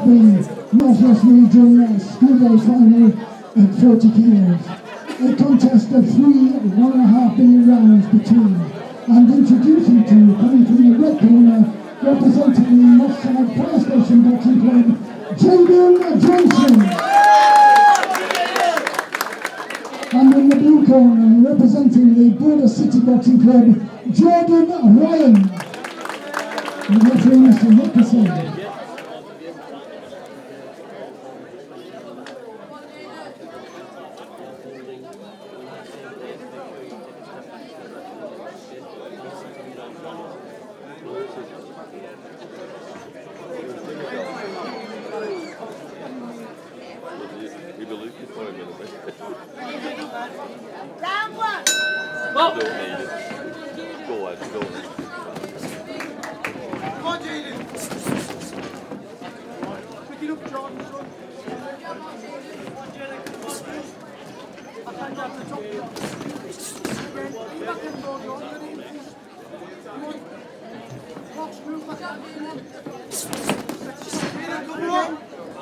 Spring Northwest Region Schoolboy Final at 40 kilos. A contest of 3 1.5 minute rounds between. And introducing to you, coming from the red corner, representing the Northside Fire Station Boxing Club, Jaden Johnson. And in the blue corner, representing the Border City Boxing Club, Jordan Ryan. And referee Mr. Nick Casale. Round one. Don't need it. Go on, go on. Come on, Jaden. Pick it up, John. I can't have the top. Again, you back in, John. Come on. Box move back up. Come on.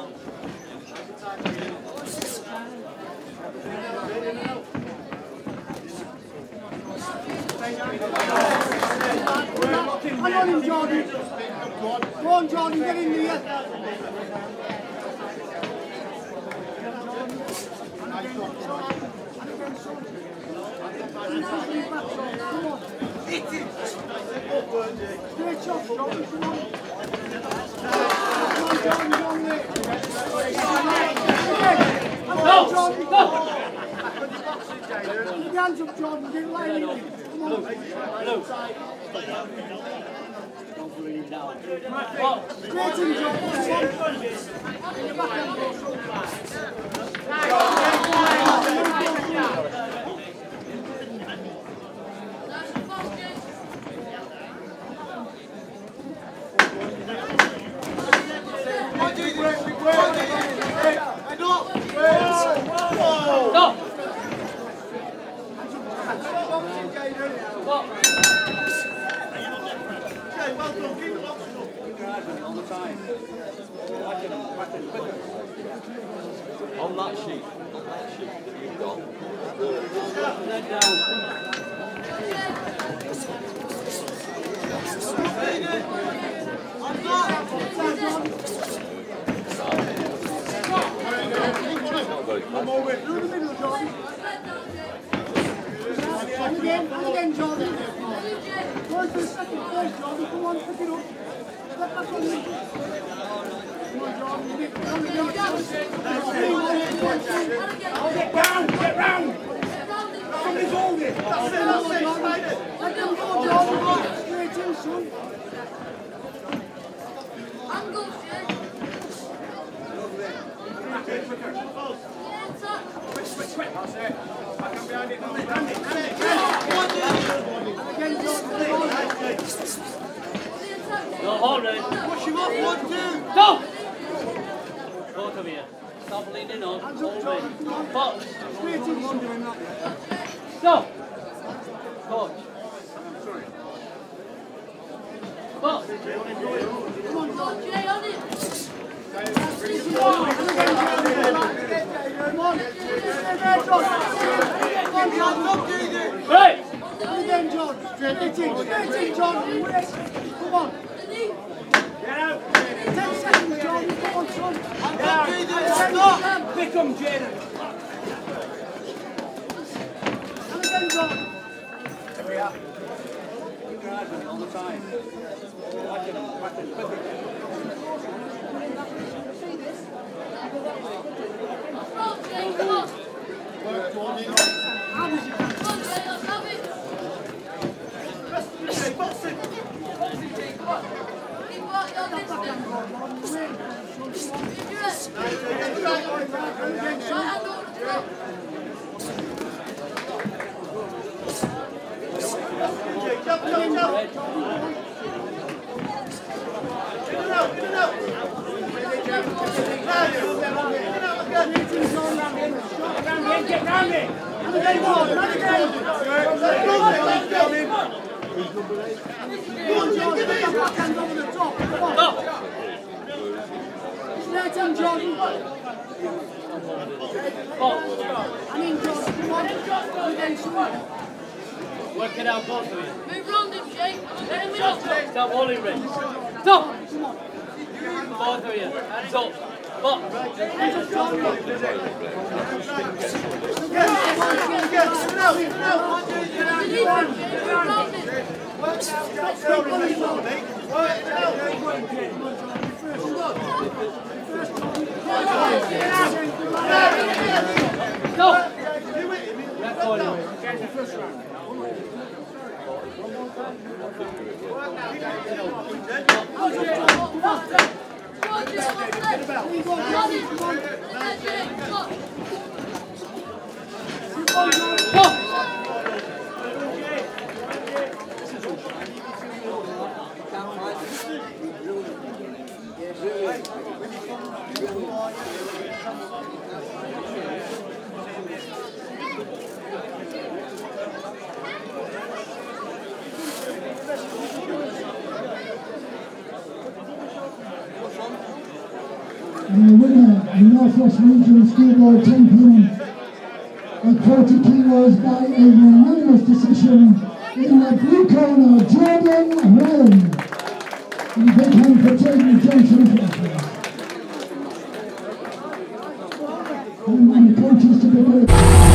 Hang on him, Jordan. Go on, Jordan, get in there. Come on. Hit it. Great shot, Jordan. Come on. Come on, Jordan, go on there. Go, Jordan, go. Put your hands up, Jordan. Get lying in. Come on. Straight in, Jordan. On that sheet that you've got. Head down. I'm over it. Through the middle, Jordan. And again, Jordan. Go to the second place, Jordan. Come on, pick it up. Step back on me. Come on, Jordan. Get round. Somebody's holding it. That's it. Let them go, Jordan. Straight in, son. Quick. That's it. Back up behind it. Again, Jordan. No, hold it. Push him off, 1, 2. Go! Both of you. Stop leaning on. Hands up, Jordan. Come on. Box. Straight in, son. Doing that. Go! Coach. Sorry. Box. Come on, Jordan. Jay, on it. Right! Again, John. Straight in, John. Come on. Get out. 10 seconds, John. Come on, son. Stop. Pick 'em, Jaden. And again, John. Here we are. Keep your eyes on it all the time. Watching them. Come on. Get round it! And again, John! And again! Go on, John! Get that backhand over the top! Come on! 13, John. I mean, John, come on. Again, Sean. Work it out, both of you. Move round him, Jake. Let him in. Stop holding Rick. Stop! Both of you. Hands up. Up. And the winner, the Northwest Region Schoolboy Champion at 40 kilos by a unanimous decision in the blue corner, Jordan Ryan. And a big hand for Jaden Johnson. And the coaches to the